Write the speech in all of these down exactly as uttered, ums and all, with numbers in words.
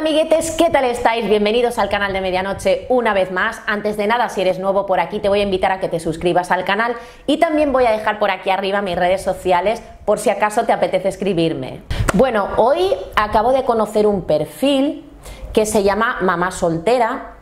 amiguetes, ¿qué tal estáis? Bienvenidos al canal de Medianoche una vez más. Antes de nada, si eres nuevo por aquí, te voy a invitar a que te suscribas al canal y también voy a dejar por aquí arriba mis redes sociales por si acaso te apetece escribirme. Bueno, hoy acabo de conocer un perfil que se llama Mamá Soltera.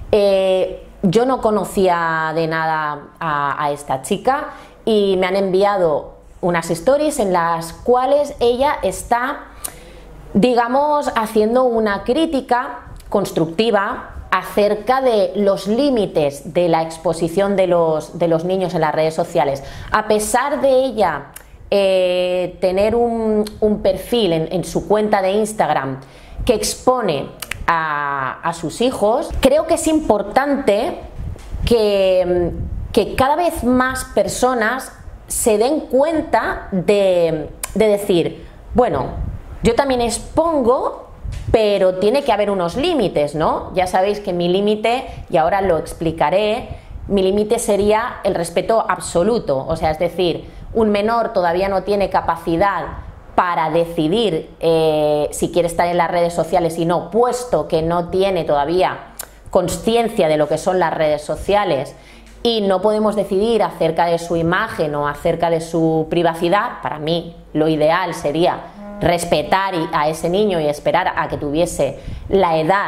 Eh, yo no conocía de nada a, a esta chica y me han enviado unas stories en las cuales ella está, digamos, haciendo una crítica constructiva acerca de los límites de la exposición de los, de los niños en las redes sociales. A pesar de ella eh, tener un, un perfil en, en su cuenta de Instagram que expone a, a sus hijos, creo que es importante que, que cada vez más personas se den cuenta de, de decir, bueno, yo también expongo, pero tiene que haber unos límites, ¿no? Ya sabéis que mi límite, y ahora lo explicaré, mi límite sería el respeto absoluto, o sea, es decir, un menor todavía no tiene capacidad para decidir eh, si quiere estar en las redes sociales y no, puesto que no tiene todavía consciencia de lo que son las redes sociales y no podemos decidir acerca de su imagen o acerca de su privacidad. Para mí lo ideal sería respetar a ese niño y esperar a que tuviese la edad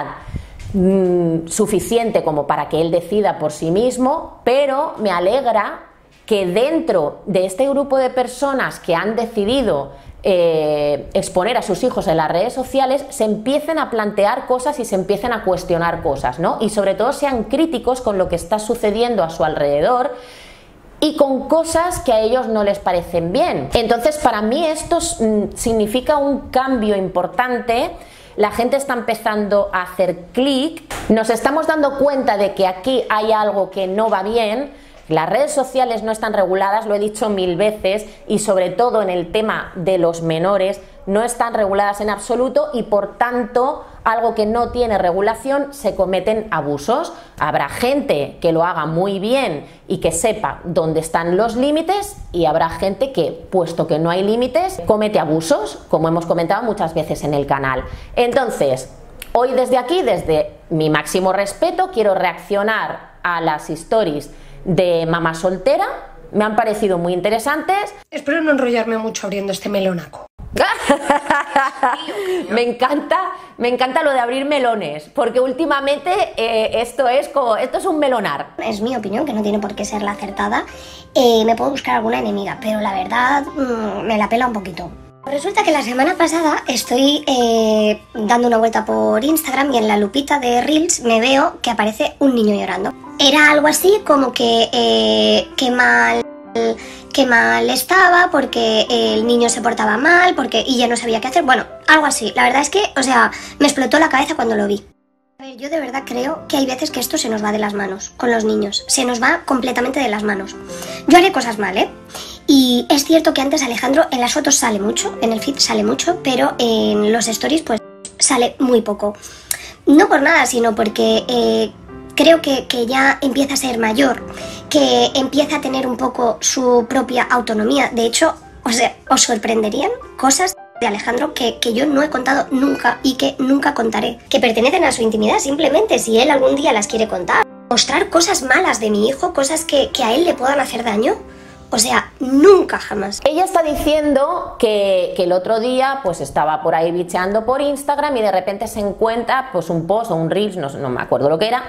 mmm, suficiente como para que él decida por sí mismo, pero me alegra que dentro de este grupo de personas que han decidido eh, exponer a sus hijos en las redes sociales se empiecen a plantear cosas y se empiecen a cuestionar cosas, ¿no? Y sobre todo sean críticos con lo que está sucediendo a su alrededor y con cosas que a ellos no les parecen bien. Entonces, para mí esto significa un cambio importante. La gente está empezando a hacer clic, nos estamos dando cuenta de que aquí hay algo que no va bien. Las redes sociales no están reguladas, lo he dicho mil veces, y sobre todo en el tema de los menores no están reguladas en absoluto y por tanto algo que no tiene regulación se cometen abusos. Habrá gente que lo haga muy bien y que sepa dónde están los límites y habrá gente que, puesto que no hay límites, comete abusos, como hemos comentado muchas veces en el canal. Entonces, hoy desde aquí, desde mi máximo respeto, quiero reaccionar a las stories de Mamá Soltera. Me han parecido muy interesantes. Espero no enrollarme mucho abriendo este melonaco. me encanta, me encanta lo de abrir melones, porque últimamente eh, esto es como, esto es un melonar. Es mi opinión, que no tiene por qué ser la acertada. Eh, me puedo buscar alguna enemiga, pero la verdad mmm, me la pela un poquito. Resulta que la semana pasada estoy eh, dando una vuelta por Instagram y en la lupita de Reels me veo que aparece un niño llorando. Era algo así como que, eh, que mal... que mal estaba porque el niño se portaba mal porque y ya no sabía qué hacer, bueno, algo así. La verdad es que, o sea, me explotó la cabeza cuando lo vi. A ver, yo de verdad creo que hay veces que esto se nos va de las manos con los niños, se nos va completamente de las manos. Yo haré cosas mal, ¿eh? Y es cierto que antes Alejandro en las fotos sale mucho, en el feed sale mucho, pero en los stories pues sale muy poco. No por nada, sino porque eh, creo que, que ya empieza a ser mayor, que empieza a tener un poco su propia autonomía. De hecho, o sea, os sorprenderían cosas de Alejandro que, que yo no he contado nunca y que nunca contaré, que pertenecen a su intimidad simplemente, si él algún día las quiere contar. Mostrar cosas malas de mi hijo, cosas que, que a él le puedan hacer daño, o sea, nunca jamás. Ella está diciendo que, que el otro día pues estaba por ahí bicheando por Instagram y de repente se encuentra pues un post o un Reels, no, no me acuerdo lo que era,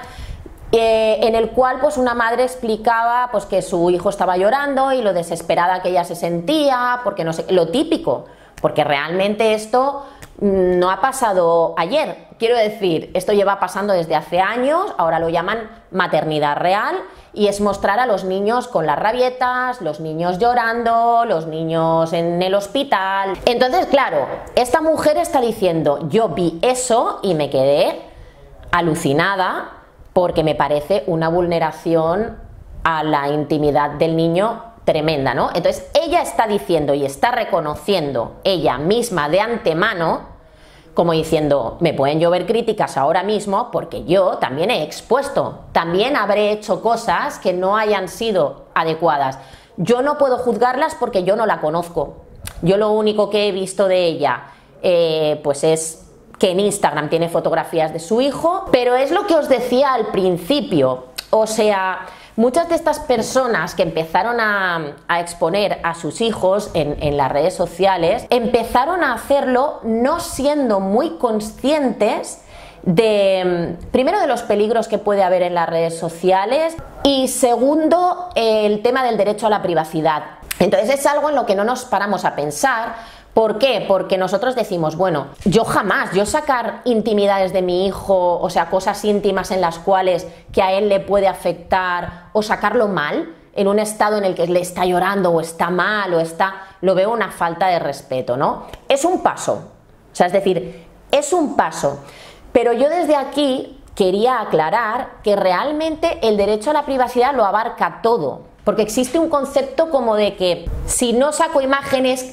Eh, en el cual pues una madre explicaba pues que su hijo estaba llorando y lo desesperada que ella se sentía, porque no sé, lo típico, porque realmente esto no ha pasado ayer, quiero decir, esto lleva pasando desde hace años, ahora lo llaman maternidad real y es mostrar a los niños con las rabietas, los niños llorando, los niños en el hospital. Entonces, claro, esta mujer está diciendo, yo vi eso y me quedé alucinada, porque me parece una vulneración a la intimidad del niño tremenda, ¿no? Entonces ella está diciendo y está reconociendo ella misma de antemano, como diciendo, me pueden llover críticas ahora mismo porque yo también he expuesto, también habré hecho cosas que no hayan sido adecuadas. Yo no puedo juzgarlas porque yo no la conozco. Yo lo único que he visto de ella eh, pues es que en Instagram tiene fotografías de su hijo, pero es lo que os decía al principio, o sea, muchas de estas personas que empezaron a, a exponer a sus hijos en, en las redes sociales, empezaron a hacerlo no siendo muy conscientes de, primero, de los peligros que puede haber en las redes sociales y segundo, el tema del derecho a la privacidad. Entonces es algo en lo que no nos paramos a pensar. ¿Por qué? Porque nosotros decimos, bueno, yo jamás, yo sacar intimidades de mi hijo, o sea, cosas íntimas en las cuales que a él le puede afectar o sacarlo mal, en un estado en el que le está llorando o está mal o está, lo veo una falta de respeto, ¿no? Es un paso, o sea, es decir, es un paso, pero yo desde aquí quería aclarar que realmente el derecho a la privacidad lo abarca todo, porque existe un concepto como de que si no saco imágenes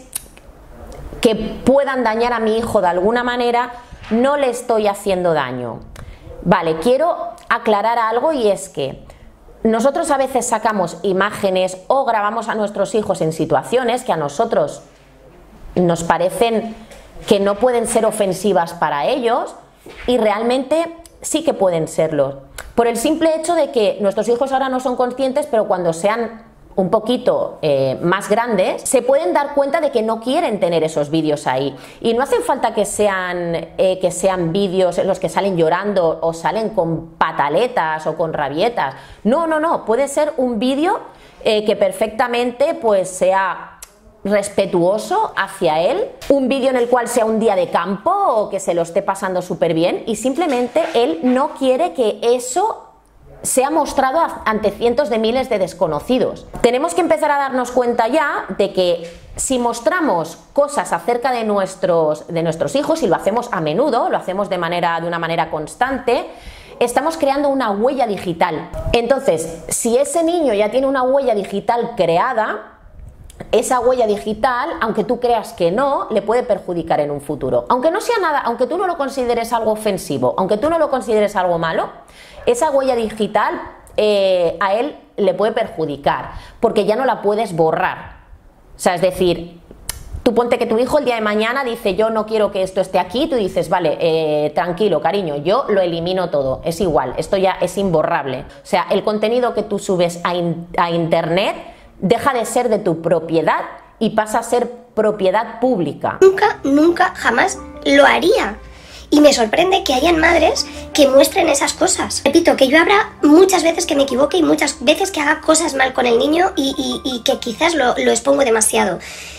que puedan dañar a mi hijo de alguna manera, no le estoy haciendo daño. Vale, quiero aclarar algo y es que nosotros a veces sacamos imágenes o grabamos a nuestros hijos en situaciones que a nosotros nos parecen que no pueden ser ofensivas para ellos y realmente sí que pueden serlo. Por el simple hecho de que nuestros hijos ahora no son conscientes, pero cuando sean un poquito eh, más grandes, se pueden dar cuenta de que no quieren tener esos vídeos ahí. Y no hace falta que sean, eh, que sean vídeos en los que salen llorando o salen con pataletas o con rabietas. No, no, no. Puede ser un vídeo eh, que perfectamente pues sea respetuoso hacia él, un vídeo en el cual sea un día de campo o que se lo esté pasando súper bien y simplemente él no quiere que eso se ha mostrado ante cientos de miles de desconocidos. Tenemos que empezar a darnos cuenta ya de que si mostramos cosas acerca de nuestros, de nuestros hijos, y lo hacemos a menudo, lo hacemos de, manera, de una manera constante, estamos creando una huella digital. Entonces, si ese niño ya tiene una huella digital creada, esa huella digital, aunque tú creas que no, le puede perjudicar en un futuro. Aunque no sea nada, aunque tú no lo consideres algo ofensivo, aunque tú no lo consideres algo malo, esa huella digital eh, a él le puede perjudicar, porque ya no la puedes borrar. O sea, es decir, tú ponte que tu hijo el día de mañana dice yo no quiero que esto esté aquí, tú dices vale, eh, tranquilo cariño, yo lo elimino todo, es igual, esto ya es imborrable. O sea, el contenido que tú subes a, in a internet deja de ser de tu propiedad y pasa a ser propiedad pública. Nunca, nunca, jamás lo haría. Y me sorprende que hayan madres que muestren esas cosas. Repito, que yo habrá muchas veces que me equivoque y muchas veces que haga cosas mal con el niño y, y, y que quizás lo, lo expongo demasiado.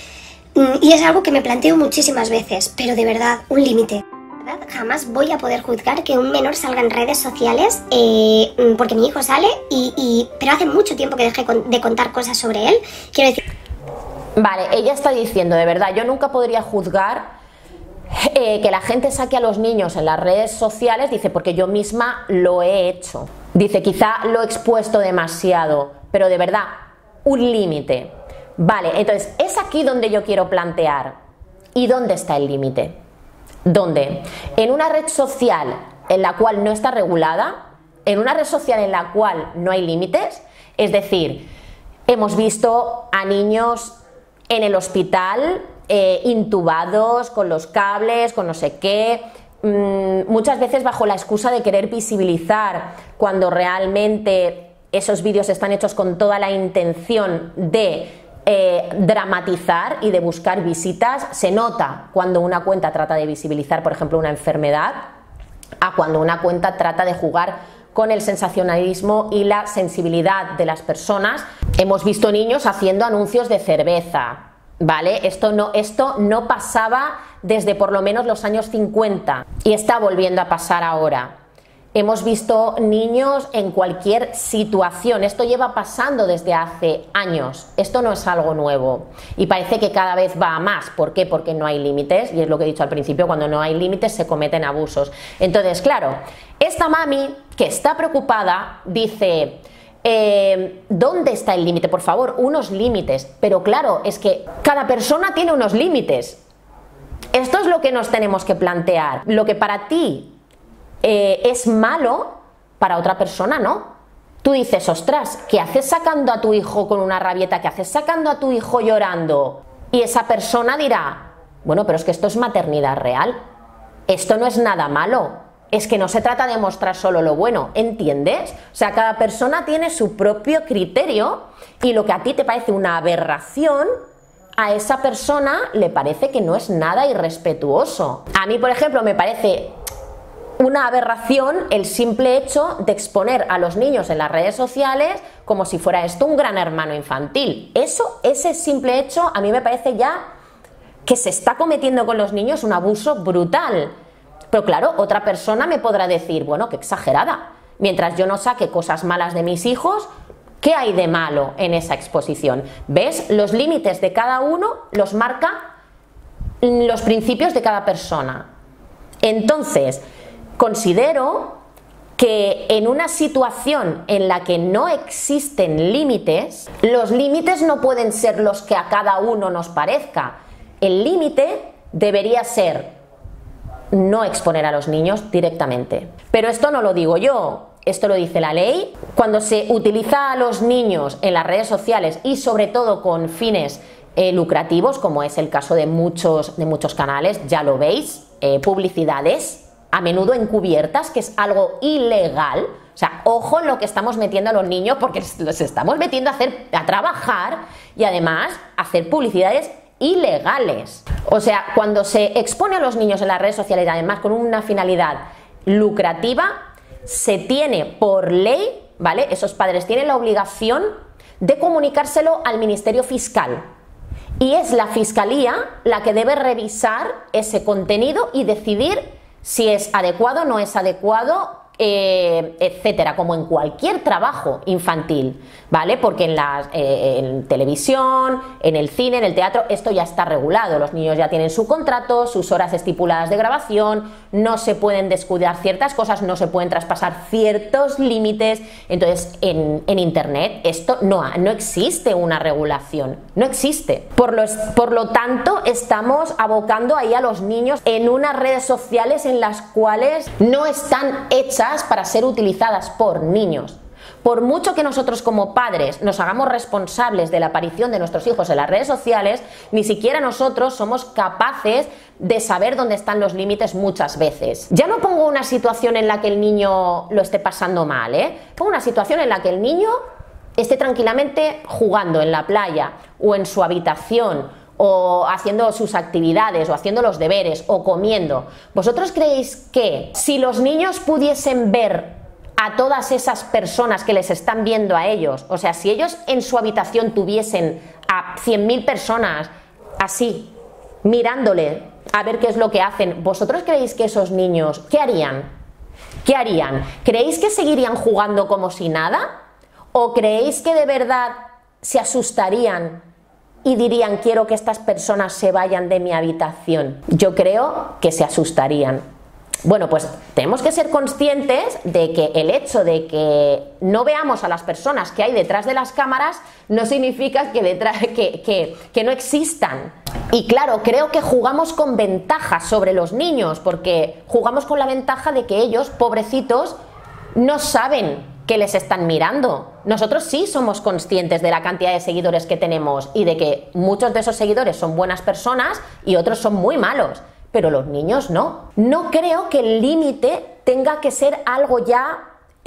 Y es algo que me planteo muchísimas veces, pero de verdad, un límite. Jamás voy a poder juzgar que un menor salga en redes sociales eh, porque mi hijo sale, y, y, pero hace mucho tiempo que dejé de contar cosas sobre él. Quiero decir... Vale, ella está diciendo, de verdad, yo nunca podría juzgar eh, que la gente saque a los niños en las redes sociales, dice, porque yo misma lo he hecho. Dice, quizá lo he expuesto demasiado, pero de verdad, un límite. Vale, entonces, es aquí donde yo quiero plantear. ¿Y dónde está el límite? ¿Dónde? En una red social en la cual no está regulada, en una red social en la cual no hay límites, es decir, hemos visto a niños en el hospital eh, intubados, con los cables, con no sé qué, mmm, muchas veces bajo la excusa de querer visibilizar, cuando realmente esos vídeos están hechos con toda la intención de Eh, dramatizar y de buscar visitas. Se nota cuando una cuenta trata de visibilizar, por ejemplo, una enfermedad, a cuando una cuenta trata de jugar con el sensacionalismo y la sensibilidad de las personas. Hemos visto niños haciendo anuncios de cerveza, ¿vale? Esto no, esto no pasaba desde por lo menos los años cincuenta y está volviendo a pasar ahora. Hemos visto niños en cualquier situación, esto lleva pasando desde hace años, esto no es algo nuevo y parece que cada vez va a más. ¿Por qué? Porque no hay límites, y es lo que he dicho al principio, cuando no hay límites se cometen abusos. Entonces, claro, esta mami que está preocupada dice, eh, ¿dónde está el límite? Por favor, unos límites, pero claro, es que cada persona tiene unos límites. Esto es lo que nos tenemos que plantear. Lo que para ti Eh, es malo, para otra persona no. Tú dices, ostras, ¿qué haces sacando a tu hijo con una rabieta? ¿Qué haces sacando a tu hijo llorando? Y esa persona dirá, bueno, pero es que esto es maternidad real. esto no es nada malo. Es que no se trata de mostrar solo lo bueno, ¿entiendes? O sea, cada persona tiene su propio criterio y lo que a ti te parece una aberración, a esa persona le parece que no es nada irrespetuoso. A mí, por ejemplo, me parece una aberración el simple hecho de exponer a los niños en las redes sociales como si fuera esto un gran hermano infantil. Eso, ese simple hecho, a mí me parece ya que se está cometiendo con los niños un abuso brutal. Pero claro, otra persona me podrá decir, bueno, qué exagerada. Mientras yo no saque cosas malas de mis hijos, ¿qué hay de malo en esa exposición? ¿Ves? Los límites de cada uno los marca los principios de cada persona. Entonces, considero que en una situación en la que no existen límites, los límites no pueden ser los que a cada uno nos parezca. El límite debería ser no exponer a los niños directamente. Pero esto no lo digo yo, esto lo dice la ley. Cuando se utiliza a los niños en las redes sociales y sobre todo con fines eh, lucrativos, como es el caso de muchos, de muchos canales, ya lo veis, eh, publicidades, a menudo encubiertas, que es algo ilegal. O sea, ojo en lo que estamos metiendo a los niños, porque los estamos metiendo a, hacer, a trabajar y además a hacer publicidades ilegales. O sea, cuando se expone a los niños en las redes sociales, además con una finalidad lucrativa, se tiene por ley, ¿vale? Esos padres tienen la obligación de comunicárselo al Ministerio Fiscal. Y es la Fiscalía la que debe revisar ese contenido y decidir si es adecuado o no es adecuado, eh, etcétera, como en cualquier trabajo infantil, ¿vale? Porque en la eh, en televisión, en el cine, en el teatro, esto ya está regulado. Los niños ya tienen su contrato, sus horas estipuladas de grabación, no se pueden descuidar ciertas cosas, no se pueden traspasar ciertos límites. Entonces, en, en internet esto no, no existe una regulación, no existe. Por lo, por lo tanto, estamos abocando ahí a los niños en unas redes sociales en las cuales no están hechas para ser utilizadas por niños. Por mucho que nosotros como padres nos hagamos responsables de la aparición de nuestros hijos en las redes sociales, ni siquiera nosotros somos capaces de saber dónde están los límites muchas veces. Ya no pongo una situación en la que el niño lo esté pasando mal, ¿eh? Pongo una situación en la que el niño esté tranquilamente jugando en la playa o en su habitación, o haciendo sus actividades, o haciendo los deberes, o comiendo. ¿Vosotros creéis que si los niños pudiesen ver a todas esas personas que les están viendo a ellos, o sea, si ellos en su habitación tuviesen a cien mil personas así, mirándole a ver qué es lo que hacen, ¿vosotros creéis que esos niños, qué harían? ¿Qué harían? ¿Creéis que seguirían jugando como si nada? ¿O creéis que de verdad se asustarían y dirían, quiero que estas personas se vayan de mi habitación? Yo creo que se asustarían. Bueno, pues tenemos que ser conscientes de que el hecho de que no veamos a las personas que hay detrás de las cámaras no significa que, detrás, que, que, que no existan. Y claro, creo que jugamos con ventaja sobre los niños, porque jugamos con la ventaja de que ellos, pobrecitos, no saben que les están mirando. Nosotros sí somos conscientes de la cantidad de seguidores que tenemos y de que muchos de esos seguidores son buenas personas y otros son muy malos, pero los niños no. No creo que el límite tenga que ser algo ya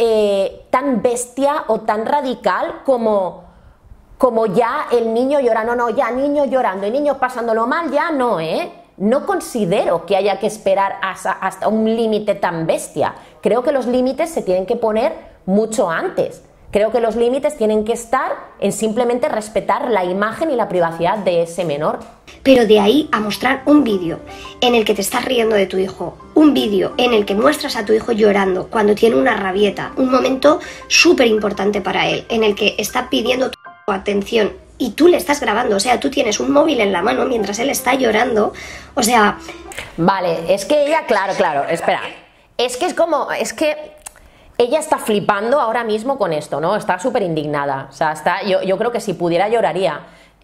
eh, tan bestia o tan radical como, como ya el niño llorando. No, ya niño llorando y niño pasándolo mal, ya no, ¿eh? No considero que haya que esperar hasta, hasta un límite tan bestia. Creo que los límites se tienen que poner mucho antes. Creo que los límites tienen que estar en simplemente respetar la imagen y la privacidad de ese menor. Pero de ahí a mostrar un vídeo en el que te estás riendo de tu hijo, un vídeo en el que muestras a tu hijo llorando cuando tiene una rabieta, un momento súper importante para él, en el que está pidiendo tu atención y tú le estás grabando, o sea, tú tienes un móvil en la mano mientras él está llorando, o sea... Vale, es que ella, claro, claro, espera, es que es como, es que... Ella está flipando ahora mismo con esto, ¿no? Está súper indignada. O sea, está, yo, yo creo que si pudiera lloraría.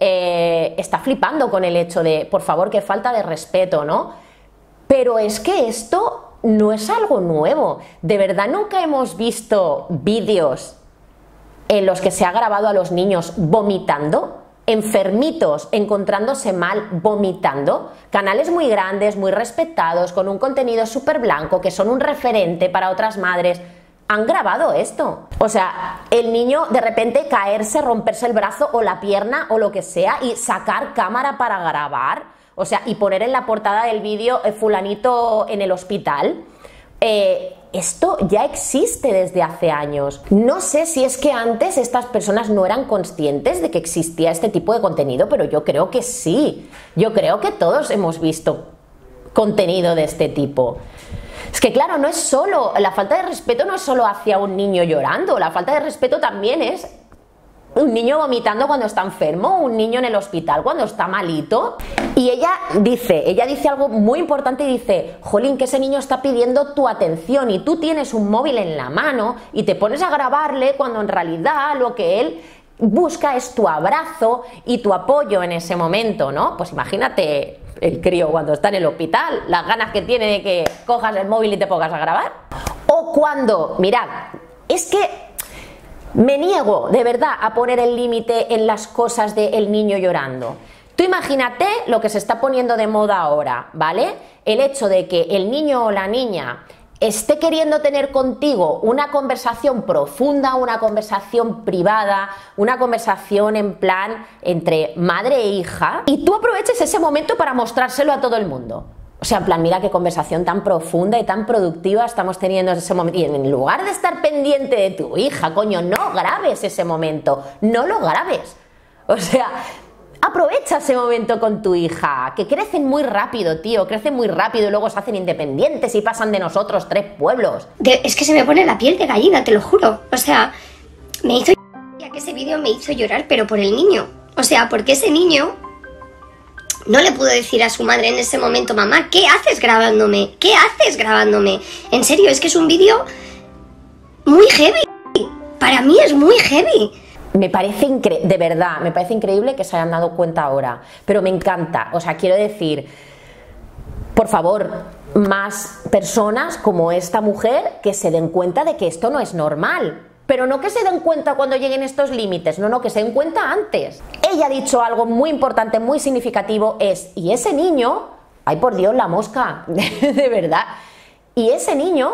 Eh, está flipando con el hecho de, por favor, qué falta de respeto, ¿no? Pero es que esto no es algo nuevo. De verdad nunca hemos visto vídeos en los que se ha grabado a los niños vomitando. enfermitos encontrándose mal, vomitando, canales muy grandes, muy respetados, con un contenido súper blanco, que son un referente para otras madres, han grabado esto. O sea, el niño de repente caerse, romperse el brazo o la pierna o lo que sea y sacar cámara para grabar, o sea, y poner en la portada del vídeo eh, fulanito en el hospital. Eh, esto ya existe desde hace años. No sé si es que antes estas personas no eran conscientes de que existía este tipo de contenido, pero yo creo que sí. Yo creo que todos hemos visto contenido de este tipo. Es que claro, no es solo, la falta de respeto no es solo hacia un niño llorando, la falta de respeto también es un niño vomitando cuando está enfermo, un niño en el hospital cuando está malito. Y ella dice, ella dice algo muy importante y dice, jolín, que ese niño está pidiendo tu atención y tú tienes un móvil en la mano y te pones a grabarle cuando en realidad lo que él busca es tu abrazo y tu apoyo en ese momento, ¿no? Pues imagínate el crío cuando está en el hospital, las ganas que tiene de que cojas el móvil y te pongas a grabar. O cuando, mirad, es que me niego de verdad a poner el límite en las cosas del niño llorando. Tú imagínate lo que se está poniendo de moda ahora, ¿vale? El hecho de que el niño o la niña esté queriendo tener contigo una conversación profunda, una conversación privada, una conversación en plan entre madre e hija, y tú aproveches ese momento para mostrárselo a todo el mundo. O sea, en plan, mira qué conversación tan profunda y tan productiva estamos teniendo en ese momento. Y en lugar de estar pendiente de tu hija, coño, no grabes ese momento, no lo grabes. O sea, aprovecha ese momento con tu hija, que crecen muy rápido, tío, crecen muy rápido y luego se hacen independientes y pasan de nosotros tres pueblos. De, es que se me pone la piel de gallina, te lo juro. O sea, me hizo que ese vídeo me hizo llorar, pero por el niño. O sea, porque ese niño no le pudo decir a su madre en ese momento, mamá, ¿qué haces grabándome? ¿Qué haces grabándome? En serio, es que es un vídeo muy heavy. Para mí es muy heavy. Me parece increíble, de verdad, me parece increíble que se hayan dado cuenta ahora, pero me encanta, o sea, quiero decir, por favor, más personas como esta mujer que se den cuenta de que esto no es normal, pero no que se den cuenta cuando lleguen estos límites, no, no, que se den cuenta antes. Ella ha dicho algo muy importante, muy significativo, es, y ese niño, ay por Dios, la mosca, de verdad, y ese niño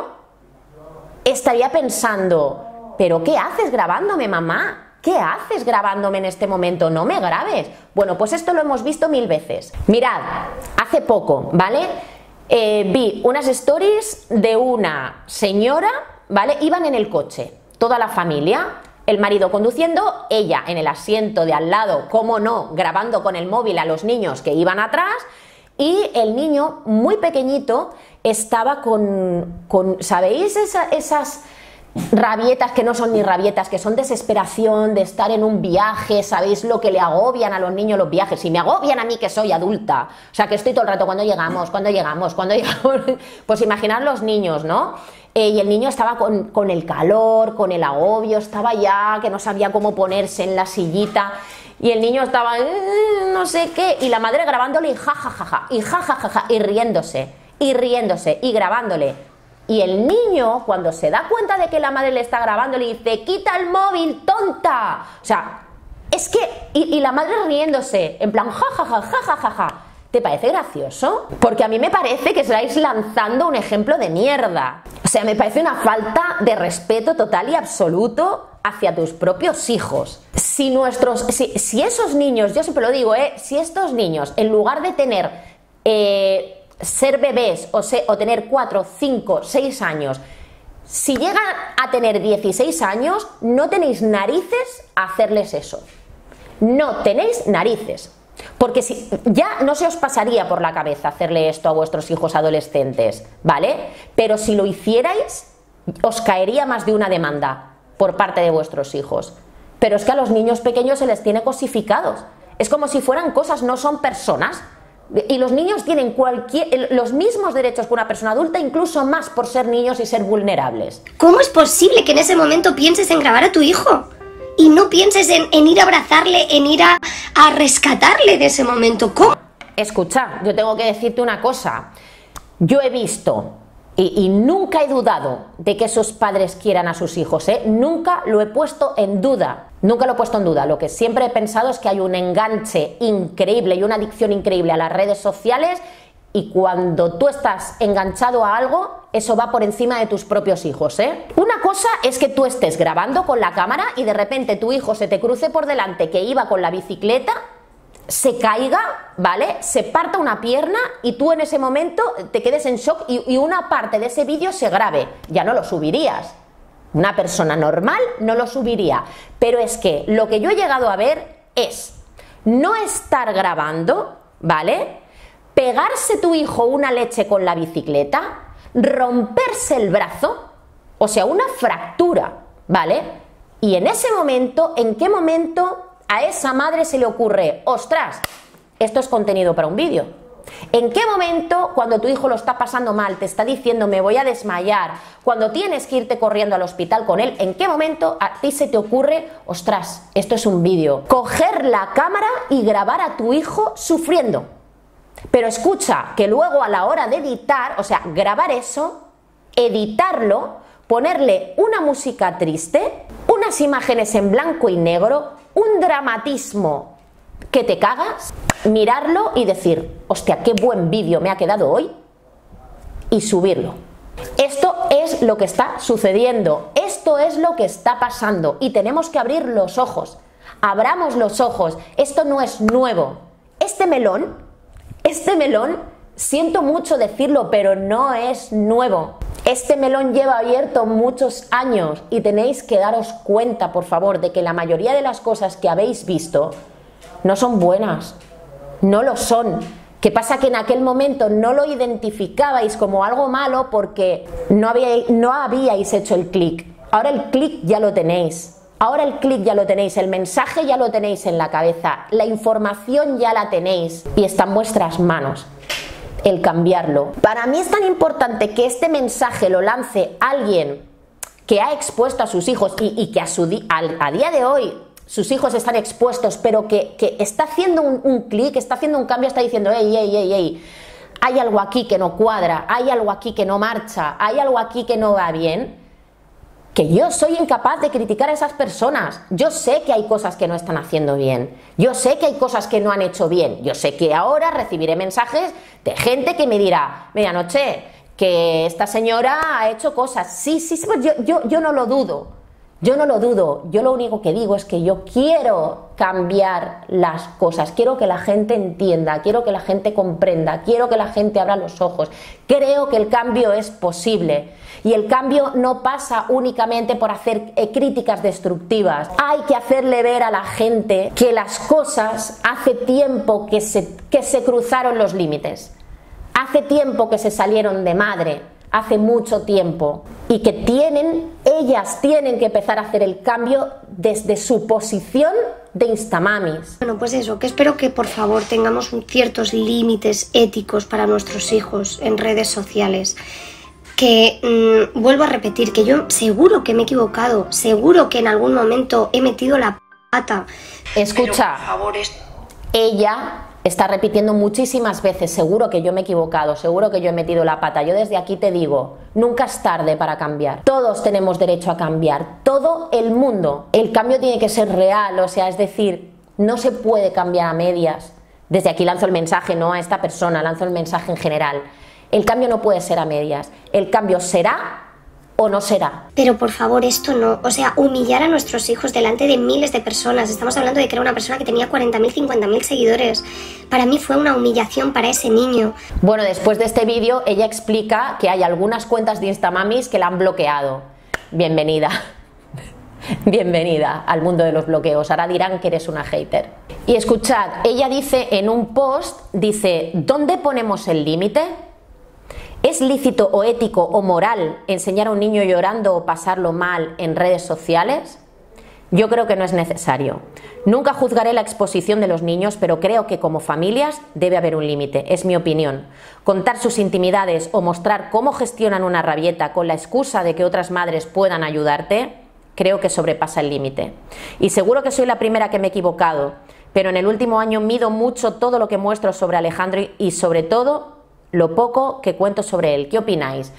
estaría pensando, ¿pero qué haces grabándome, mamá? ¿Qué haces grabándome en este momento? No me grabes. Bueno, pues esto lo hemos visto mil veces. Mirad, hace poco, ¿vale? Eh, vi unas stories de una señora, ¿vale? Iban en el coche, toda la familia, el marido conduciendo, ella en el asiento de al lado, cómo no, grabando con el móvil a los niños que iban atrás, y el niño muy pequeñito estaba con, con ¿sabéis esa, esas rabietas que no son ni rabietas, que son desesperación de estar en un viaje? ¿Sabéis lo que le agobian a los niños los viajes? Y me agobian a mí, que soy adulta, o sea, que estoy todo el rato, ¿cuándo llegamos? ¿Cuándo llegamos? ¿Cuándo llegamos? Pues imaginad los niños, ¿no? Eh, y el niño estaba con, con el calor, con el agobio, estaba ya que no sabía cómo ponerse en la sillita, y el niño estaba eh, no sé qué, y la madre grabándole y jajajaja, ja, ja, ja, y jajajaja, ja, ja, y riéndose, y riéndose, y grabándole. Y el niño, cuando se da cuenta de que la madre le está grabando, le dice, quita el móvil, tonta. O sea, es que, y, y la madre riéndose, en plan, jajaja, jajaja, ja, ja. ¿Te parece gracioso? Porque a mí me parece que estáis lanzando un ejemplo de mierda. O sea, me parece una falta de respeto total y absoluto hacia tus propios hijos. Si nuestros, si, si esos niños, yo siempre lo digo, ¿eh? Si estos niños, en lugar de tener, eh, ser bebés o, se, o tener cuatro, cinco, seis años, si llegan a tener dieciséis años, no tenéis narices a hacerles eso. No tenéis narices. Porque si, ya no se os pasaría por la cabeza hacerle esto a vuestros hijos adolescentes, ¿vale? Pero si lo hicierais, os caería más de una demanda por parte de vuestros hijos. Pero es que a los niños pequeños se les tiene cosificados. Es como si fueran cosas, no son personas. Y los niños tienen cualquier, los mismos derechos que una persona adulta, incluso más por ser niños y ser vulnerables. ¿Cómo es posible que en ese momento pienses en grabar a tu hijo? Y no pienses en, en ir a abrazarle, en ir a, a rescatarle de ese momento. ¿Cómo? Escucha, yo tengo que decirte una cosa. Yo he visto, Y, y nunca he dudado de que esos padres quieran a sus hijos, ¿eh? Nunca lo he puesto en duda, nunca lo he puesto en duda. Lo que siempre he pensado es que hay un enganche increíble y una adicción increíble a las redes sociales, y cuando tú estás enganchado a algo, eso va por encima de tus propios hijos, ¿eh? Una cosa es que tú estés grabando con la cámara y de repente tu hijo se te cruce por delante que iba con la bicicleta, se caiga, ¿vale? Se parta una pierna y tú en ese momento te quedes en shock y, y una parte de ese vídeo se grabe. Ya no lo subirías. Una persona normal no lo subiría. Pero es que lo que yo he llegado a ver es no estar grabando, ¿vale? Pegarse tu hijo una leche con la bicicleta, romperse el brazo, o sea, una fractura, ¿vale? Y en ese momento, ¿en qué momento a esa madre se le ocurre, ostras, esto es contenido para un vídeo? ¿En qué momento, cuando tu hijo lo está pasando mal, te está diciendo me voy a desmayar, cuando tienes que irte corriendo al hospital con él, en qué momento a ti se te ocurre, ostras, esto es un vídeo? Coger la cámara y grabar a tu hijo sufriendo. Pero escucha, que luego a la hora de editar, o sea, grabar eso, editarlo, ponerle una música triste, unas imágenes en blanco y negro, un dramatismo que te cagas, mirarlo y decir, hostia, qué buen vídeo me ha quedado hoy, y subirlo. Esto es lo que está sucediendo, esto es lo que está pasando, y tenemos que abrir los ojos. Abramos los ojos, esto no es nuevo. Este melón, este melón, siento mucho decirlo, pero no es nuevo. Este melón lleva abierto muchos años y tenéis que daros cuenta, por favor, de que la mayoría de las cosas que habéis visto no son buenas, no lo son. ¿Qué pasa? Que en aquel momento no lo identificabais como algo malo porque no habíais, no habíais hecho el clic. Ahora el clic ya lo tenéis. Ahora el clic ya lo tenéis, el mensaje ya lo tenéis en la cabeza, la información ya la tenéis y está en vuestras manos el cambiarlo. Para mí es tan importante que este mensaje lo lance alguien que ha expuesto a sus hijos y, y que a, su di a, a día de hoy sus hijos están expuestos, pero que, que está haciendo un, un clic, está haciendo un cambio, está diciendo, ey, ey, ey, ey, hay algo aquí que no cuadra, hay algo aquí que no marcha, hay algo aquí que no va bien. Que yo soy incapaz de criticar a esas personas. Yo sé que hay cosas que no están haciendo bien. Yo sé que hay cosas que no han hecho bien. Yo sé que ahora recibiré mensajes de gente que me dirá, medianoche, que esta señora ha hecho cosas. Sí, sí, sí, pues yo, yo, yo no lo dudo. Yo no lo dudo. Yo lo único que digo es que yo quiero cambiar las cosas. Quiero que la gente entienda. Quiero que la gente comprenda. Quiero que la gente abra los ojos. Creo que el cambio es posible. Y el cambio no pasa únicamente por hacer eh, críticas destructivas. Hay que hacerle ver a la gente que las cosas hace tiempo que se, que se cruzaron los límites. Hace tiempo que se salieron de madre. Hace mucho tiempo. Y que tienen, ellas tienen que empezar a hacer el cambio desde su posición de instamamis. Bueno, pues eso, que espero que por favor tengamos un, ciertos límites éticos para nuestros hijos en redes sociales. Que mmm, vuelvo a repetir, que yo seguro que me he equivocado, seguro que en algún momento he metido la pata. Escucha, pero, por favor, es... ella está repitiendo muchísimas veces, seguro que yo me he equivocado, seguro que yo he metido la pata. Yo desde aquí te digo, nunca es tarde para cambiar. Todos tenemos derecho a cambiar, todo el mundo. El cambio tiene que ser real, o sea, es decir, no se puede cambiar a medias. Desde aquí lanzo el mensaje, no a esta persona, lanzo el mensaje en general. El cambio no puede ser a medias, el cambio será o no será. Pero por favor, esto no, o sea, humillar a nuestros hijos delante de miles de personas. Estamos hablando de que era una persona que tenía cuarenta mil, cincuenta mil seguidores. Para mí fue una humillación para ese niño. Bueno, después de este vídeo, ella explica que hay algunas cuentas de Instamamis que la han bloqueado. Bienvenida. Bienvenida al mundo de los bloqueos. Ahora dirán que eres una hater. Y escuchad, ella dice en un post, dice, ¿dónde ponemos el límite? ¿Es lícito o ético o moral enseñar a un niño llorando o pasarlo mal en redes sociales? Yo creo que no es necesario. Nunca juzgaré la exposición de los niños, pero creo que como familias debe haber un límite, es mi opinión. Contar sus intimidades o mostrar cómo gestionan una rabieta con la excusa de que otras madres puedan ayudarte, creo que sobrepasa el límite. Y seguro que soy la primera que me he equivocado, pero en el último año mido mucho todo lo que muestro sobre Alejandro y sobre todo lo poco que cuento sobre él. ¿Qué opináis?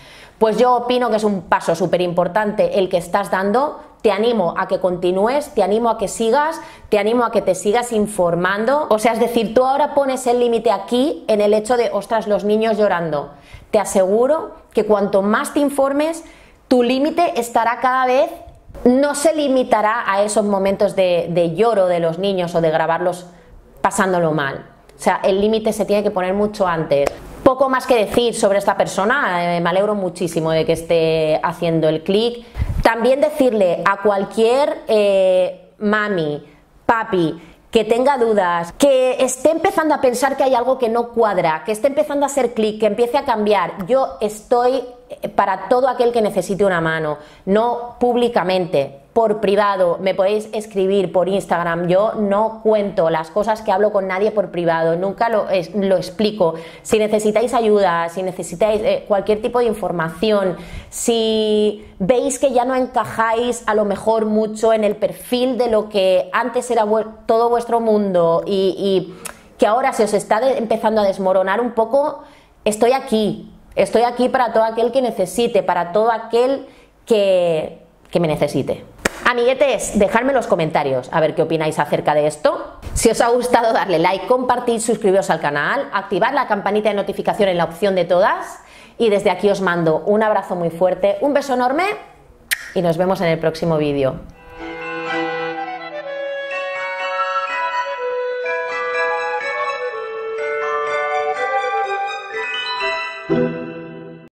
pues yo opino que es un paso súper importante el que estás dando. Te animo a que continúes, te animo a que sigas, te animo a que te sigas informando. O sea, es decir, tú ahora pones el límite aquí en el hecho de, ostras, los niños llorando. Te aseguro que cuanto más te informes, tu límite estará cada vez, no se limitará a esos momentos de, de lloro de los niños o de grabarlos pasándolo mal. O sea, el límite se tiene que poner mucho antes. Poco más que decir sobre esta persona, eh, me alegro muchísimo de que esté haciendo el clic. También decirle a cualquier eh, mami, papi, que tenga dudas, que esté empezando a pensar que hay algo que no cuadra, que esté empezando a hacer clic, que empiece a cambiar. Yo estoy para todo aquel que necesite una mano, no públicamente, por privado, me podéis escribir por Instagram. Yo no cuento las cosas que hablo con nadie por privado, nunca lo, es, lo explico. Si necesitáis ayuda, si necesitáis eh, cualquier tipo de información, si veis que ya no encajáis a lo mejor mucho en el perfil de lo que antes era todo vuestro mundo y, y que ahora se os está de, empezando a desmoronar un poco, estoy aquí, estoy aquí para todo aquel que necesite, para todo aquel que, que me necesite. Amiguetes, dejadme en los comentarios a ver qué opináis acerca de esto. Si os ha gustado, darle like, compartir, suscribiros al canal, activar la campanita de notificación en la opción de todas y desde aquí os mando un abrazo muy fuerte, un beso enorme y nos vemos en el próximo vídeo.